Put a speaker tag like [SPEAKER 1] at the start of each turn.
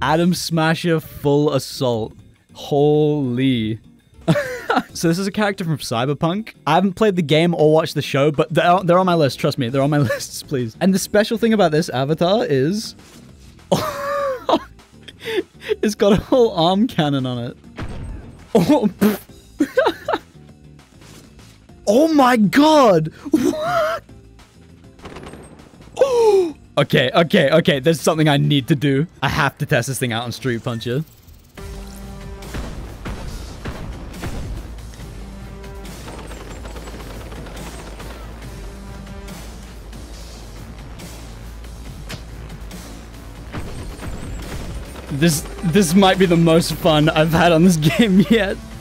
[SPEAKER 1] Adam Smasher Full Assault. Holy. So this is a character from Cyberpunk. I haven't played the game or watched the show, but they're on my list. Trust me, they're on my lists, please. And the special thing about this avatar is... it's got a whole arm cannon on it. Oh, oh my god! What? Oh! Okay. There's something I need to do. I have to test this thing out on Street Puncher. This might be the most fun I've had on this game yet.